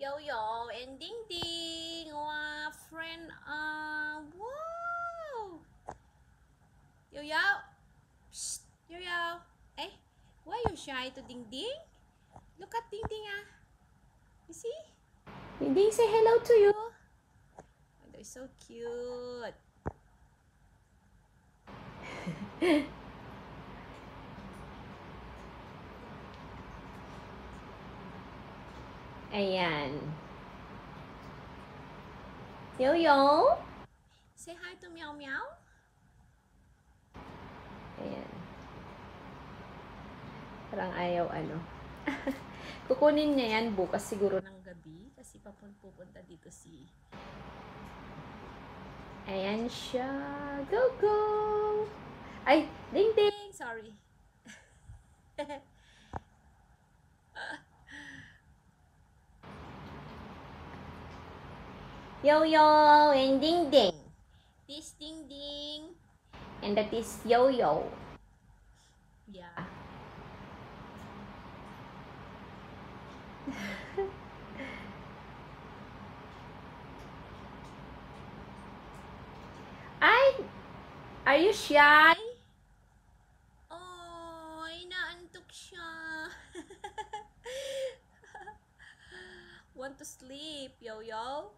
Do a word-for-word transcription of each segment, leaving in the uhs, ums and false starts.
Yo-Yo and Ding Ding. Wow, friend. Uh, wow. Yo-Yo. Psst. Yo-Yo. Eh, why you shy to Ding Ding? Look at Ding Ding, ah. You see? Ding Ding, say hello to you. Oh, they're so cute. Ayan. Yo-Yo. Say hi to Meow Meow. Ayan. Parang ayaw ano. Kukunin niya yan bukas siguro ng gabi kasi papunta dito si... Ayan siya. Go, go! Ay, Ding Ding! Sorry. Yo-Yo and Ding Ding. This Ding Ding. And that is Yo-Yo. Yeah. Ay! Are you shy? Oh, inaantok siya. Want to sleep, Yo-Yo?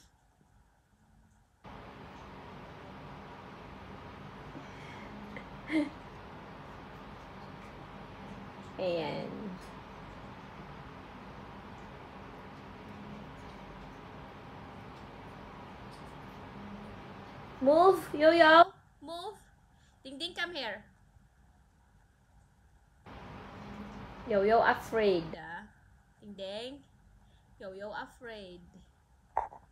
Ayan. Move, Yo-Yo. Move. Ding Ding, come here. Yo-Yo afraid. Ah. Ding Ding. Yo-Yo afraid.